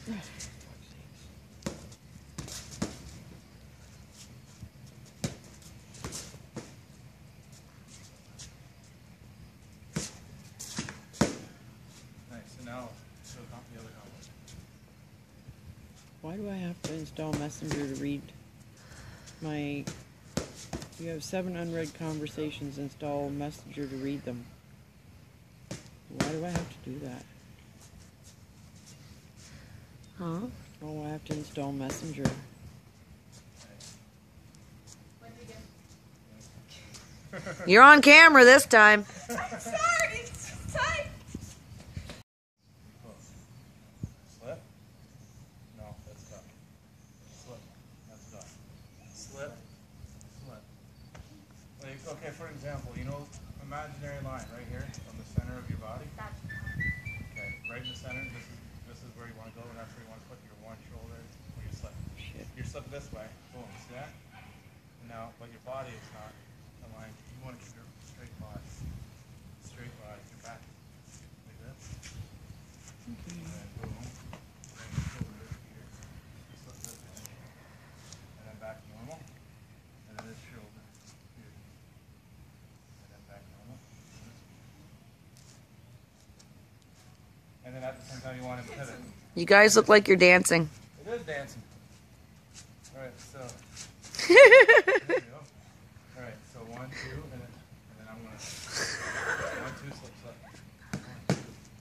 Now, show the other combo. Why do I have to install Messenger to read my... You have 7 unread conversations, install Messenger to read them. Why do I have to do that? Huh? Oh, I have to install Messenger. You're on camera this time. I'm sorry, it's tight. Slip? No, that's tough. Slip. That's tough. Slip. Slip. Like, okay, for example, you know, imaginary line right here from the center of your body. Okay, right in the center. This is where you want to go, and that's where you want to put your one shoulder where you slip. Shit. You're slipping this way. Boom. See that? Now, but your body is not aligned. You want to keep your straight body. Straight body. Your back. Like this. And then boom. Bring your shoulder here. Slip this way. And then back to normal. And then this shoulder here. And then back to normal. And then at the same time you want to pivot. You guys look like you're dancing. It is dancing. Alright, so. There you go. Alright, so 1, 2, and then I'm gonna 1, 2, slip, slip. 1, 2.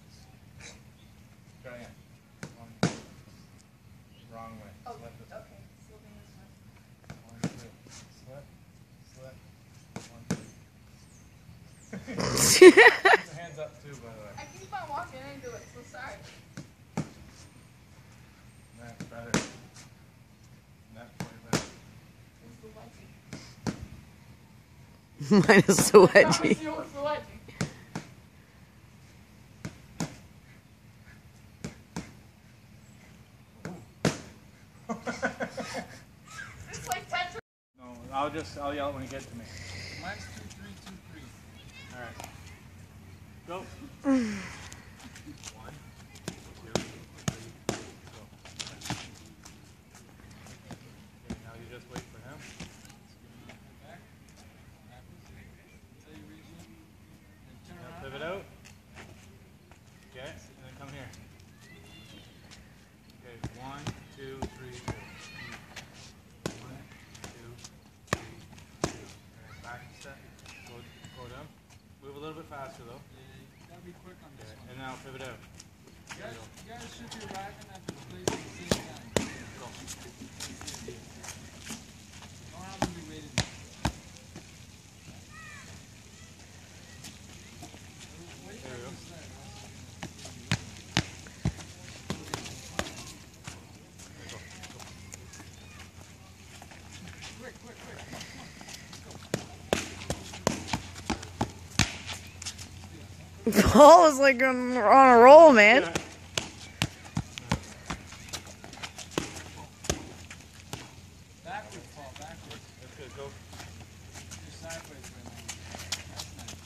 Try again. 1, 2. Wrong way. Slip this way. Okay, slipping this way. 1, 2. Slip, slip. 1, 2. Keep the hands up too, by the way. I keep on walking into it, so sorry. That's better. That's way better. Minus the wedgie. You with the wedgie. It's like 10 to... No, I'll yell it when you get to me. Mine's 2, 3, 2, 3. Alright. Go. 1, 2, 3, go. Okay, now you just wait for him. Now pivot out. Okay, and then come here. Okay, 1, 2, 3, go. 1, 2, 3, 2. Okay, back and set. Go down. Move a little bit faster though. Gotta be quick on this one. And now pivot out. You guys should be arriving at the place at the same time. Go. Don't have them be waiting. Wait There we go. for this there. Quick, quick, quick. Paul is like on a roll, man. Yeah. Backwards, Paul, backwards. That's good. Go. You're sideways right now. That's nice.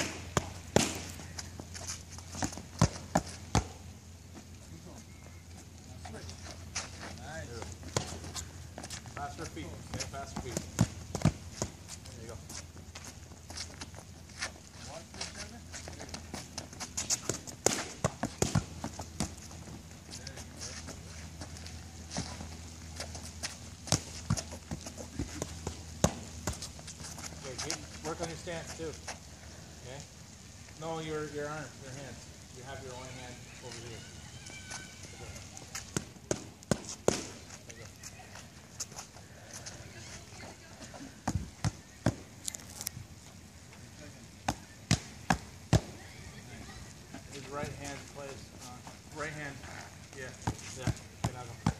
Keep going. Now switch. Nice. Faster feet. Okay, faster feet. There you go. Watch each other. There you go. Okay, work on your stance too. Okay? No, your arms, your hands. You have your one hand over here. There you go. His right hand plays. Right hand. Yeah. Yeah. Okay, now go.